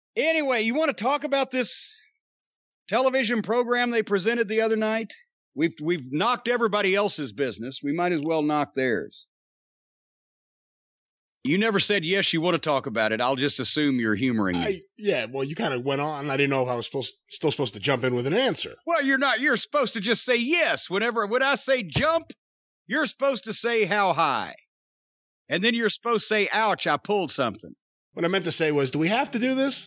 Anyway, you want to talk about this television program they presented the other night? We've knocked everybody else's business. We might as well knock theirs. You never said yes, you want to talk about it. I'll just assume you're humoring me. Yeah, well, you kind of went on. I didn't know if I was still supposed to jump in with an answer. Well, you're not. You're supposed to just say yes. When I say jump, you're supposed to say how high. And then you're supposed to say, ouch, I pulled something. What I meant to say was, do we have to do this?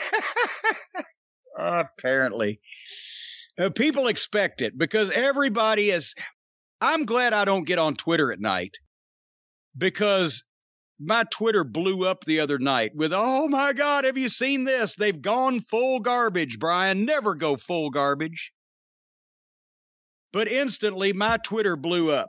Apparently. People expect it because everybody is. I'm glad I don't get on Twitter at night because my Twitter blew up the other night with, oh my God, have you seen this? They've gone full garbage, Brian. Never go full garbage. But instantly, my Twitter blew up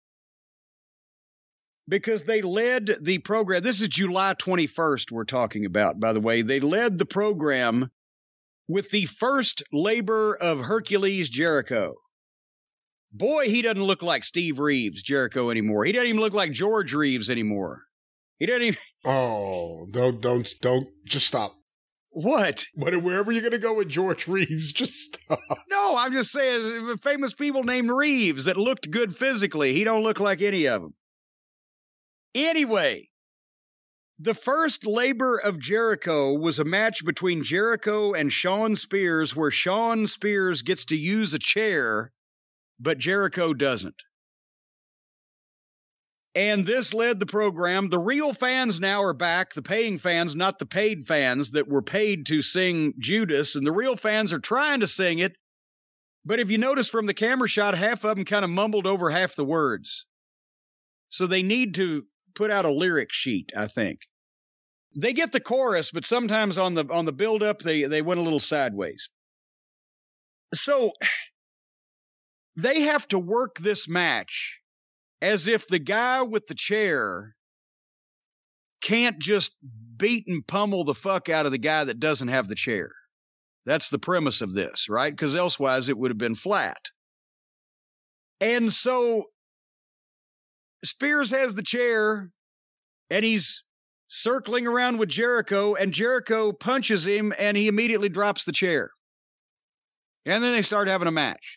because they led the program. This is July 21st we're talking about, by the way. They led the program with the first labor of Hercules Jericho. Boy, he doesn't look like Steve Reeves, Jericho, anymore. He doesn't even look like George Reeves anymore. He doesn't even... Oh, don't, just stop. What? But wherever you're going to go with George Reeves, just stop. No, I'm just saying, famous people named Reeves that looked good physically. He don't look like any of them. Anyway, the first labor of Jericho was a match between Jericho and Shawn Spears where Shawn Spears gets to use a chair, but Jericho doesn't. And this led the program. The real fans now are back, the paying fans, not the paid fans that were paid to sing Judas. And the real fans are trying to sing it. But if you notice from the camera shot, half of them kind of mumbled over half the words. So they need to put out a lyric sheet, I think. They get the chorus, but sometimes on the build-up, they went a little sideways. So they have to work this match as if the guy with the chair can't just beat and pummel the fuck out of the guy that doesn't have the chair. That's the premise of this, right? Because elsewise it would have been flat. And so Spears has the chair, and he's circling around with Jericho, and Jericho punches him, and he immediately drops the chair. And then they start having a match.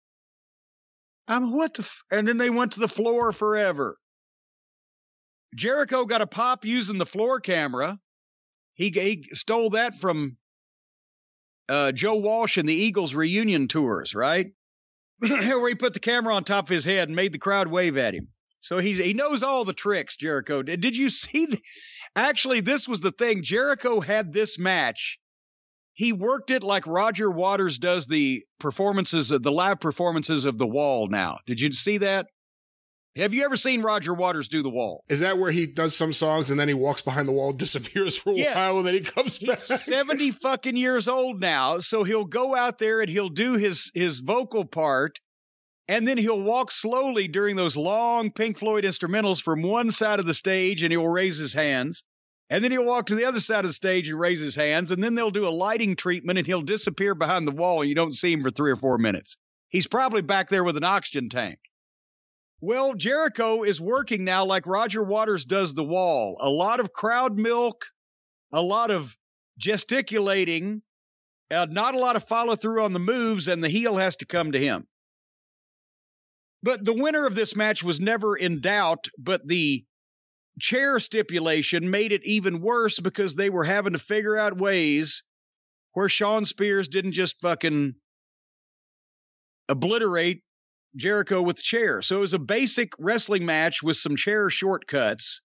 And then they went to the floor forever. Jericho got a pop using the floor camera. He stole that from Joe Walsh and the Eagles reunion tours, right? Where he put the camera on top of his head and made the crowd wave at him. So he knows all the tricks, Jericho. Did you see? Actually, this was the thing. Jericho had this match. He worked it like Roger Waters does the live performances of The Wall now. Did you see that? Have you ever seen Roger Waters do The Wall? Is that where he does some songs and then he walks behind the wall, disappears for a while, and then he comes back? He's 70 fucking years old now, so he'll go out there and he'll do his vocal part, and then he'll walk slowly during those long Pink Floyd instrumentals from one side of the stage, and he'll raise his hands. And then he'll walk to the other side of the stage and raise his hands, and then they'll do a lighting treatment, and he'll disappear behind the wall, and you don't see him for 3 or 4 minutes. He's probably back there with an oxygen tank. Well, Jericho is working now like Roger Waters does The Wall. A lot of crowd milk, a lot of gesticulating, not a lot of follow-through on the moves, and the heel has to come to him. But the winner of this match was never in doubt, but the chair stipulation made it even worse because they were having to figure out ways where Shawn Spears didn't just fucking obliterate Jericho with the chair. So it was a basic wrestling match with some chair shortcuts.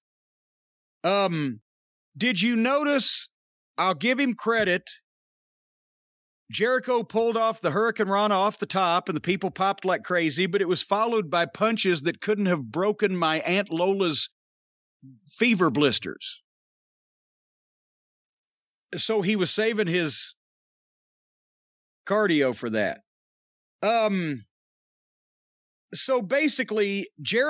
Did you notice? I'll give him credit. Jericho pulled off the Hurricane Rana off the top, and the people popped like crazy, but it was followed by punches that couldn't have broken my Aunt Lola's fever blisters. So he was saving his cardio for that. So basically,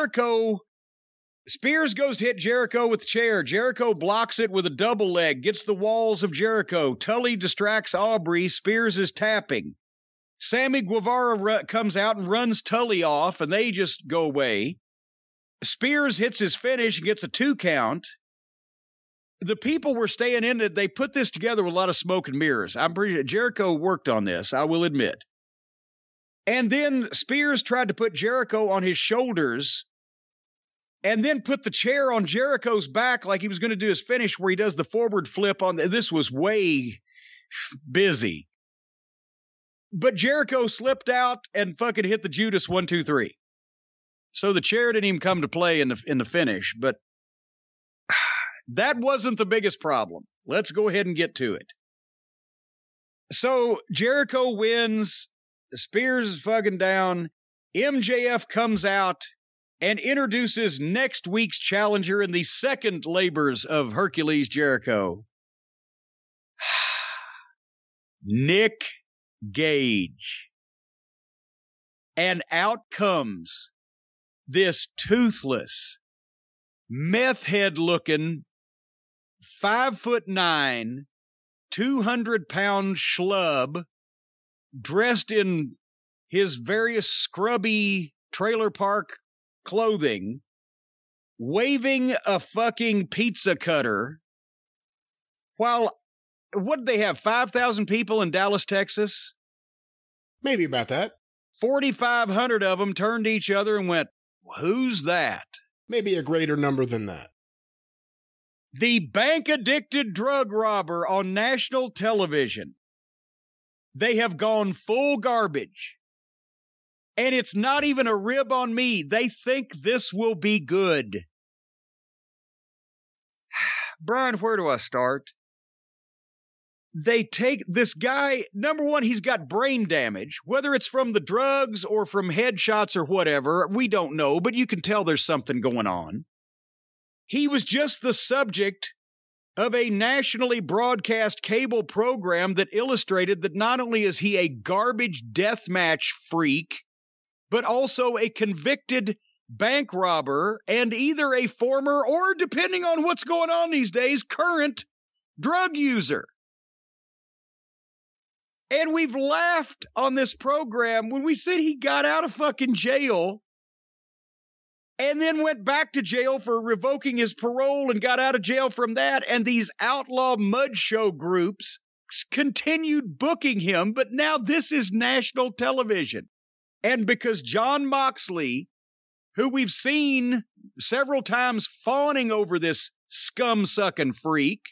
Spears goes to hit Jericho with the chair. Jericho blocks it with a double leg, gets the walls of Jericho. Tully distracts Aubrey. Spears is tapping. Sammy Guevara comes out and runs Tully off, and they just go away. Spears hits his finish and gets a 2 count. the people were staying in it. They put this together with a lot of smoke and mirrors. I'm pretty sure Jericho worked on this, I will admit. And then Spears tried to put Jericho on his shoulders and then put the chair on Jericho's back like he was going to do his finish where he does the forward flip on. This was way busy. But Jericho slipped out and fucking hit the Judas 1, 2, 3. So the chair didn't even come to play in the finish, but that wasn't the biggest problem. Let's go ahead and get to it. So Jericho wins. The Spears is fucking down. MJF comes out and introduces next week's challenger in the second labors of Hercules Jericho. Nick Gage. And out comes this toothless, meth head looking, 5'9", 200-pound schlub, dressed in his various scrubby trailer park clothing, waving a fucking pizza cutter while, what did they have, 5,000 people in Dallas, Texas? Maybe about that. 4,500 of them turned to each other and went, "Who's that?" Maybe a greater number than that. The bank-addicted drug robber on national television. They have gone full garbage. And it's not even a rib on me. They think this will be good. Brian, where do I start? They take this guy, number one, he's got brain damage, whether it's from the drugs or from headshots or whatever, we don't know, but you can tell there's something going on. He was just the subject of a nationally broadcast cable program that illustrated that not only is he a garbage deathmatch freak, but also a convicted bank robber and either a former or, depending on what's going on these days, current drug user. And we've laughed on this program when we said he got out of fucking jail and then went back to jail for revoking his parole and got out of jail from that. And these outlaw mud show groups continued booking him. But now this is national television. And because John Moxley, who we've seen several times fawning over this scum-sucking freak,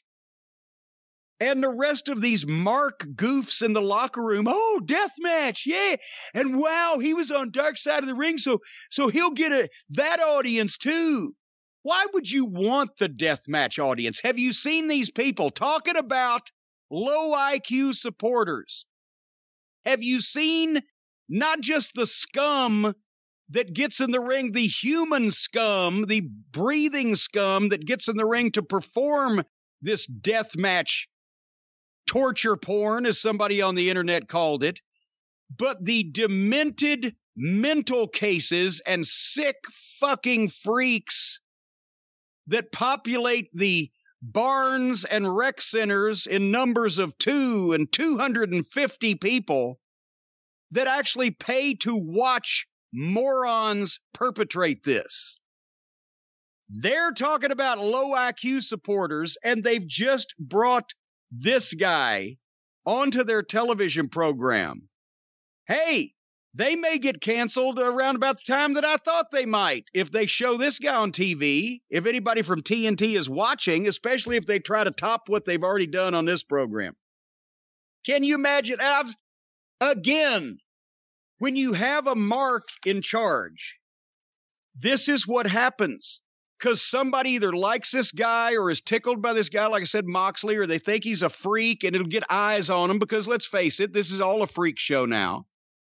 and the rest of these Mark goofs in the locker room, oh, deathmatch, yeah. And wow, he was on Dark Side of the Ring, so he'll get that audience too. Why would you want the deathmatch audience? Have you seen these people talking about low IQ supporters? Have you seen not just the scum that gets in the ring, the human scum, the breathing scum that gets in the ring to perform this deathmatch torture porn, as somebody on the internet called it, but the demented mental cases and sick fucking freaks that populate the barns and rec centers in numbers of 2 and 250 people that actually pay to watch morons perpetrate this. They're talking about low IQ supporters, and they've just brought this guy onto their television program. Hey, they may get canceled around about the time that I thought they might if they show this guy on TV. If anybody from TNT is watching, especially if they try to top what they've already done on this program. Can you imagine? Again, when you have a mark in charge, this is what happens. Because somebody either likes this guy or is tickled by this guy, like I said, Moxley, or they think he's a freak and it'll get eyes on him because, let's face it, this is all a freak show now.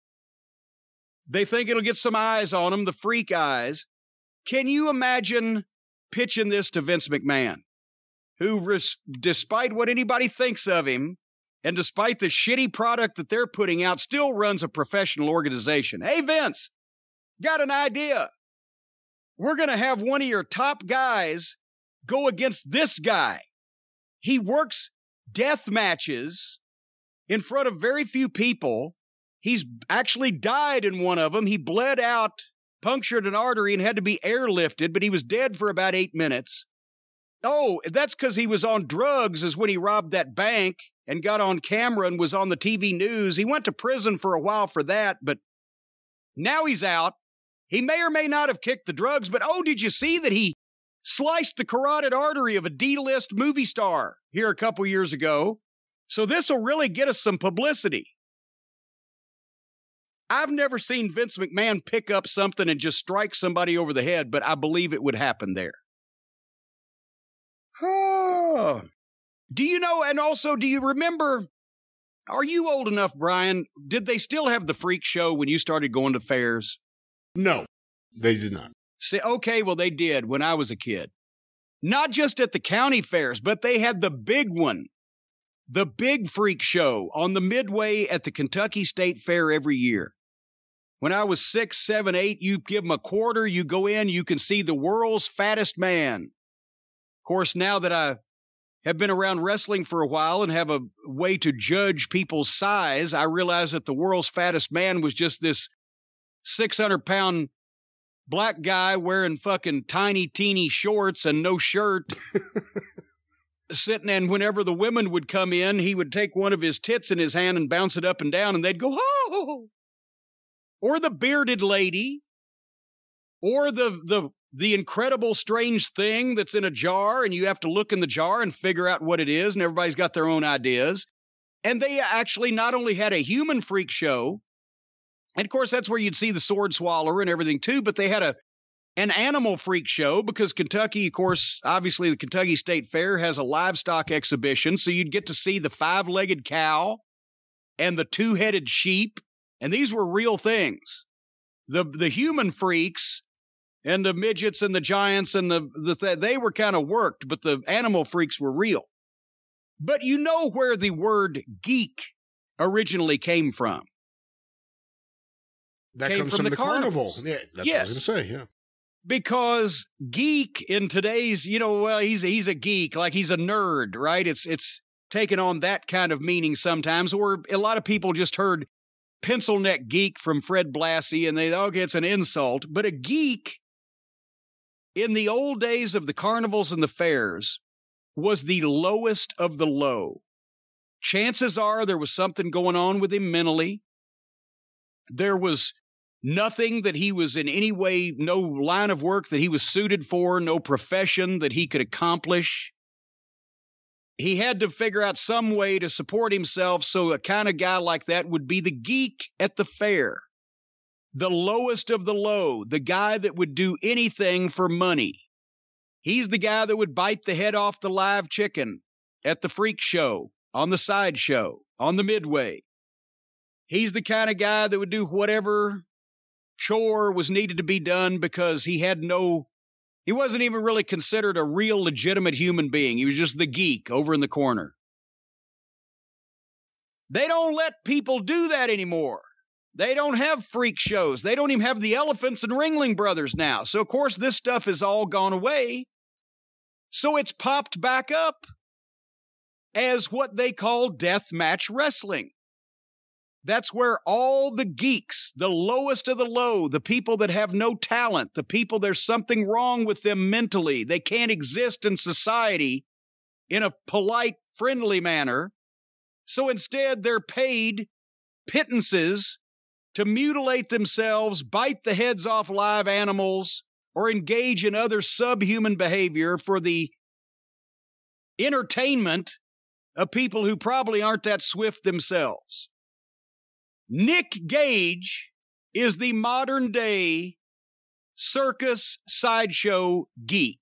They think it'll get some eyes on him, the freak eyes. Can you imagine pitching this to Vince McMahon, who, despite what anybody thinks of him, and despite the shitty product that they're putting out, still runs a professional organization? Hey, Vince, got an idea. We're going to have one of your top guys go against this guy. He works death matches in front of very few people. He's actually died in one of them. He bled out, punctured an artery, and had to be airlifted, but he was dead for about 8 minutes. Oh, that's because he was on drugs is when he robbed that bank and got on camera and was on the TV news. He went to prison for a while for that, but now he's out. He may or may not have kicked the drugs, but did you see that he sliced the carotid artery of a D-list movie star here a couple years ago? So this will really get us some publicity. I've never seen Vince McMahon pick up something and just strike somebody over the head, but I believe it would happen there. Oh. Do you know, and also, do you remember, are you old enough, Brian? Did they still have the freak show when you started going to fairs? No, they did not. Say, okay, well, they did when I was a kid. Not just at the county fairs, but they had the big one, the big freak show on the Midway at the Kentucky State Fair every year. When I was 6, 7, 8, you give them a quarter, you go in, you can see the world's fattest man. Of course, now that I have been around wrestling for a while and have a way to judge people's size, I realize that the world's fattest man was just this 600-pound black guy wearing fucking tiny, teeny shorts and no shirt. Sitting, and whenever the women would come in, he would take one of his tits in his hand and bounce it up and down, and they'd go, oh! Or the bearded lady, or the incredible strange thing that's in a jar, and you have to look in the jar and figure out what it is, and everybody's got their own ideas. And they actually not only had a human freak show, and of course that's where you'd see the sword swallower and everything too, but they had an animal freak show because Kentucky, of course, obviously the Kentucky State Fair has a livestock exhibition, so you'd get to see the 5-legged cow and the 2-headed sheep, and these were real things. The human freaks and the midgets and the giants and they were kind of worked, but the animal freaks were real. But you know where the word geek originally came from? That comes from the carnival. Yeah, that's what I was going to say, yeah. Because geek in today's, he's a geek, like he's a nerd, right? It's taken on that kind of meaning sometimes, or a lot of people just heard pencil neck geek from Fred Blassie, and it's an insult. But a geek in the old days of the carnivals and the fairs was the lowest of the low. Chances are there was something going on with him mentally. There was nothing that he was in any way, no line of work that he was suited for, no profession that he could accomplish. He had to figure out some way to support himself, so a kind of guy like that would be the geek at the fair. The lowest of the low, the guy that would do anything for money. He's the guy that would bite the head off the live chicken at the freak show, on the sideshow, on the Midway. He's the kind of guy that would do whatever chore was needed to be done because he wasn't even really considered a real legitimate human being. He was just the geek over in the corner. They don't let people do that anymore. They don't have freak shows. They don't even have the Elephants and Ringling Brothers now. So, of course, this stuff has all gone away. So it's popped back up as what they call death match wrestling. That's where all the geeks, the lowest of the low, the people that have no talent, the people there's something wrong with them mentally, they can't exist in society in a polite, friendly manner. So instead, they're paid pittances to mutilate themselves, bite the heads off live animals, or engage in other subhuman behavior for the entertainment of people who probably aren't that swift themselves. Nick Gage is the modern-day circus sideshow geek.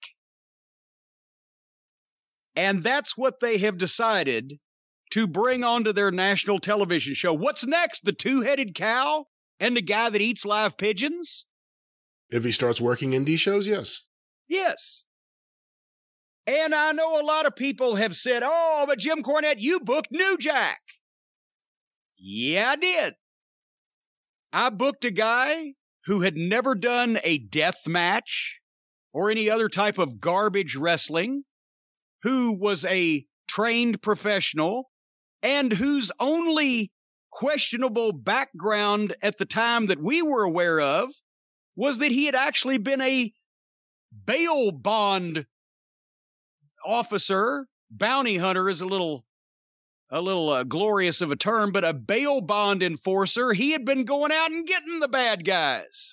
And that's what they have decided to bring onto their national television show. What's next? The 2-headed cow and the guy that eats live pigeons? If he starts working indie shows, yes. Yes. And I know a lot of people have said, oh, but Jim Cornette, you booked New Jack. Yeah, I did. I booked a guy who had never done a death match or any other type of garbage wrestling, who was a trained professional, and whose only questionable background at the time that we were aware of was that he had actually been a bail bond officer, bounty hunter is a little glorious of a term, but a bail bond enforcer. He had been going out and getting the bad guys.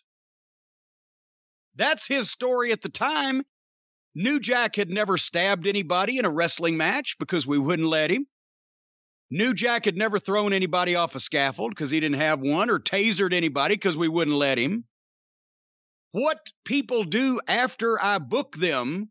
That's his story at the time. New Jack had never stabbed anybody in a wrestling match because we wouldn't let him. New Jack had never thrown anybody off a scaffold because he didn't have one, or tasered anybody because we wouldn't let him. What people do after I book them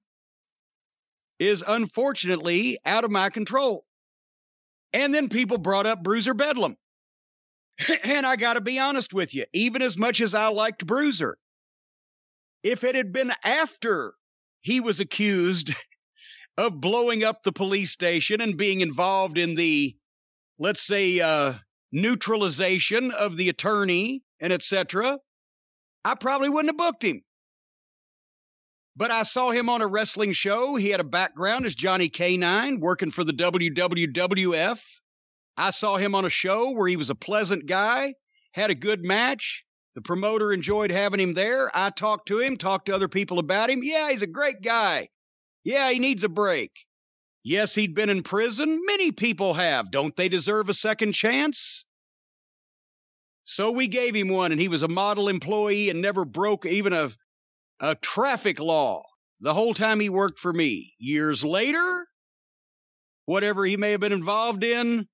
is unfortunately out of my control. And then people brought up Bruiser Bedlam. And I got to be honest with you, even as much as I liked Bruiser, if it had been after he was accused of blowing up the police station and being involved in the, let's say, neutralization of the attorney and etc., I probably wouldn't have booked him. But I saw him on a wrestling show. He had a background as Johnny K9 working for the WWF. I saw him on a show where he was a pleasant guy, had a good match. The promoter enjoyed having him there. I talked to him, talked to other people about him. Yeah, he's a great guy. Yeah, he needs a break. Yes, he'd been in prison. Many people have. Don't they deserve a second chance? So we gave him one, and he was a model employee and never broke even a traffic law the whole time he worked for me. Years later, whatever he may have been involved in,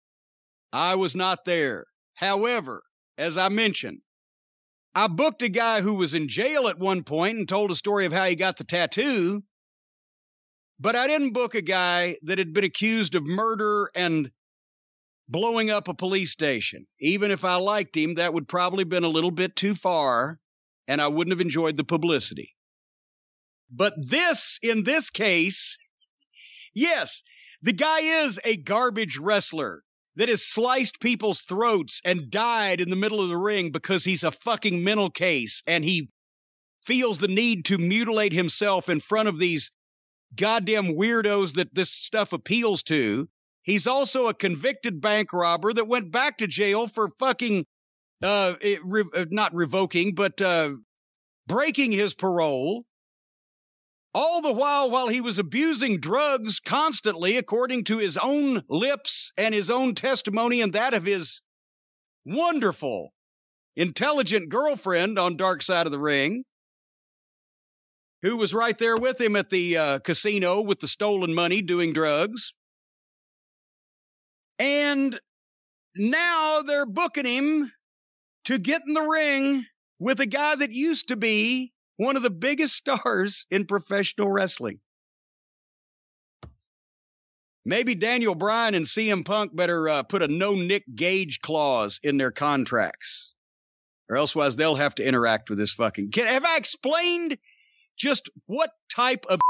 I was not there. However, as I mentioned, I booked a guy who was in jail at one point and told a story of how he got the tattoo, but I didn't book a guy that had been accused of murder and blowing up a police station. Even if I liked him, that would probably been a little bit too far, and I wouldn't have enjoyed the publicity. But in this case, yes, the guy is a garbage wrestler that has sliced people's throats and died in the middle of the ring because he's a fucking mental case and he feels the need to mutilate himself in front of these goddamn weirdos that this stuff appeals to. He's also a convicted bank robber that went back to jail for fucking, not revoking, but breaking his parole. All the while he was abusing drugs constantly, according to his own lips and his own testimony and that of his wonderful, intelligent girlfriend on Dark Side of the Ring, who was right there with him at the casino with the stolen money doing drugs. And now they're booking him to get in the ring with a guy that used to be one of the biggest stars in professional wrestling. Maybe Daniel Bryan and CM Punk better put a no Nick Gage clause in their contracts, or elsewise they'll have to interact with this fucking kid. Have I explained just what type of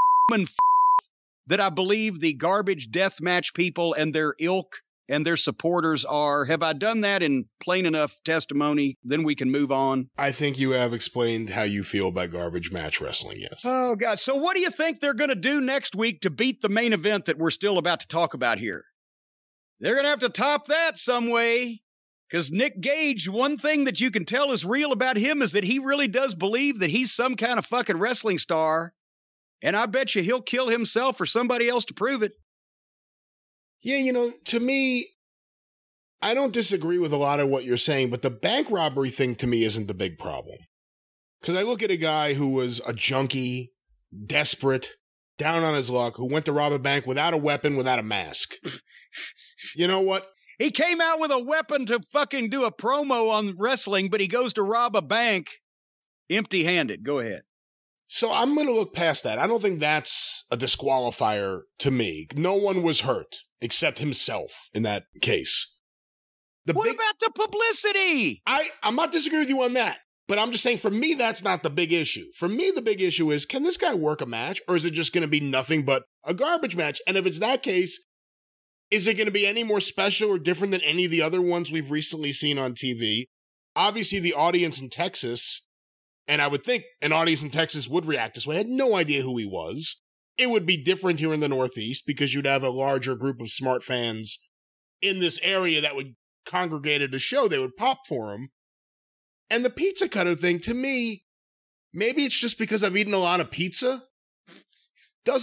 that I believe the garbage deathmatch people and their ilk and their supporters are? Have I done that in plain enough testimony? Then we can move on. I think you have explained how you feel about garbage match wrestling, yes. Oh, God. So what do you think they're going to do next week to beat the main event that we're still about to talk about here? They're going to have to top that some way, because Nick Gage, one thing that you can tell is real about him is that he really does believe that he's some kind of fucking wrestling star, and I bet you he'll kill himself or somebody else to prove it. Yeah, to me, I don't disagree with a lot of what you're saying, but the bank robbery thing to me isn't the big problem. Because I look at a guy who was a junkie, desperate, down on his luck, who went to rob a bank without a weapon, without a mask. You know what? He came out with a weapon to fucking do a promo on wrestling, but he goes to rob a bank empty-handed. Go ahead. So I'm going to look past that. I don't think that's a disqualifier to me. No one was hurt except himself in that case. What about the publicity? I'm not disagreeing with you on that, but I'm just saying for me, that's not the big issue. For me, the big issue is, can this guy work a match, or is it just going to be nothing but a garbage match? And if it's that case, is it going to be any more special or different than any of the other ones we've recently seen on TV? Obviously, the audience in Texas, and I would think an audience in Texas would react this way. I had no idea who he was. It would be different here in the Northeast because you'd have a larger group of smart fans in this area that would congregate at a show. They would pop for him. And the pizza cutter thing, to me, maybe it's just because I've eaten a lot of pizza, doesn't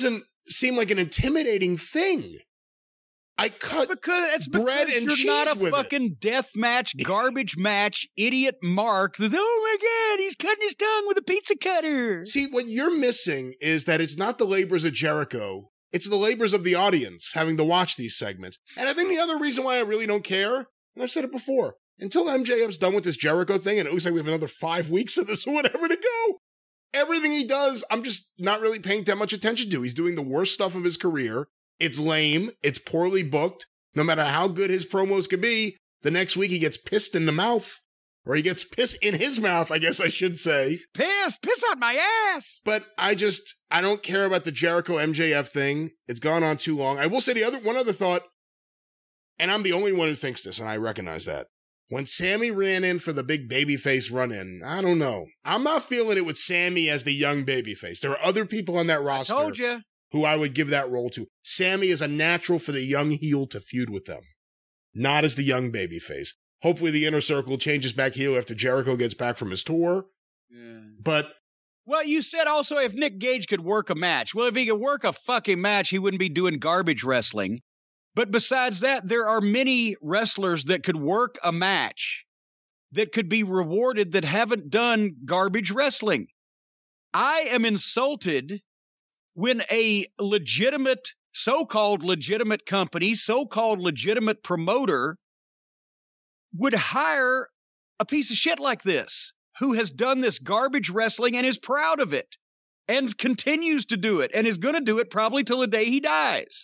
seem like an intimidating thing. I cut bread and cheese with it. You're not a fucking death match, garbage match, idiot Mark. Oh my God, he's cutting his tongue with a pizza cutter. See, what you're missing is that it's not the labors of Jericho. It's the labors of the audience having to watch these segments. And I think the other reason why I really don't care, and I've said it before, until MJF's done with this Jericho thing, and it looks like we have another 5 weeks of this or whatever to go, everything he does, I'm just not really paying that much attention to. He's doing the worst stuff of his career. It's lame. It's poorly booked. No matter how good his promos could be, the next week he gets pissed in the mouth. Or he gets piss in his mouth, I guess I should say. Piss on my ass. But I don't care about the Jericho MJF thing. It's gone on too long. I will say one other thought, and I'm the only one who thinks this, and I recognize that. When Sammy ran in for the big babyface run-in, I don't know. I'm not feeling it with Sammy as the young babyface. There are other people on that roster. I told you. Who I would give that role to. Sammy is a natural for the young heel to feud with them, not as the young babyface. Hopefully the Inner Circle changes back heel after Jericho gets back from his tour. Yeah. But... Well, you said also if Nick Gage could work a match. Well, if he could work a fucking match, he wouldn't be doing garbage wrestling. But besides that, there are many wrestlers that could work a match that could be rewarded that haven't done garbage wrestling. I am insulted when a legitimate, so-called legitimate company, so-called legitimate promoter would hire a piece of shit like this, who has done this garbage wrestling and is proud of it, and continues to do it, and is going to do it probably till the day he dies.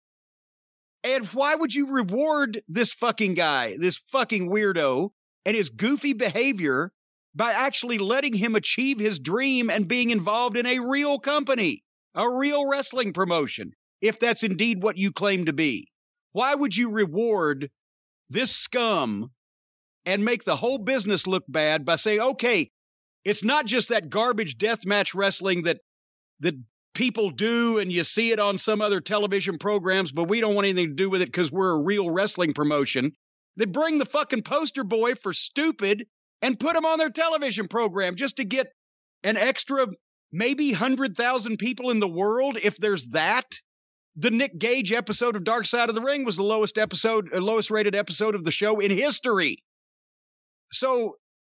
And why would you reward this fucking guy, this fucking weirdo, and his goofy behavior by actually letting him achieve his dream and being involved in a real company? A real wrestling promotion, if that's indeed what you claim to be. Why would you reward this scum and make the whole business look bad by saying, okay, it's not just that garbage deathmatch wrestling that people do and you see it on some other television programs, but we don't want anything to do with it because we're a real wrestling promotion. They bring the fucking poster boy for stupid and put him on their television program just to get an extra maybe 100,000 people in the world, if there's that. The Nick Gage episode of Dark Side of the Ring was the lowest rated episode of the show in history. So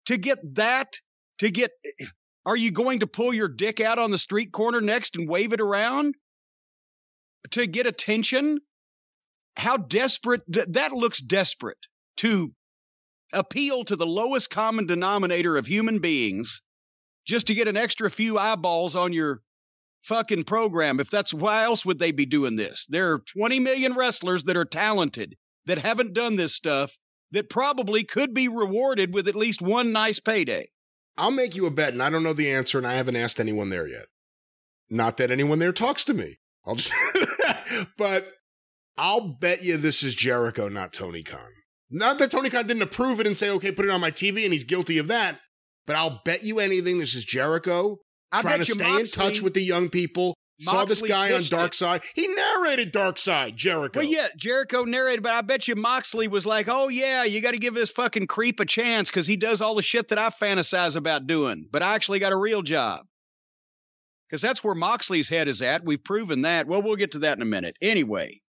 are you going to pull your dick out on the street corner next and wave it around to get attention? How desperate, that looks desperate, to appeal to the lowest common denominator of human beings just to get an extra few eyeballs on your fucking program. If that's, why else would they be doing this? There are 20 million wrestlers that are talented, that haven't done this stuff, that probably could be rewarded with at least one nice payday. I'll make you a bet, and I don't know the answer, and I haven't asked anyone there yet. Not that anyone there talks to me. But I'll bet you this is Jericho, not Tony Khan. Not that Tony Khan didn't approve it and say, okay, put it on my TV, and he's guilty of that. But I'll bet you anything this is Jericho trying to stay in touch with the young people. Saw this guy on Dark Side. He narrated Dark Side, Jericho. Well, yeah, Jericho narrated, but I bet you Moxley was like, oh, yeah, you got to give this fucking creep a chance because he does all the shit that I fantasize about doing. But I actually got a real job. Because that's where Moxley's head is at. We've proven that. Well, we'll get to that in a minute. Anyway,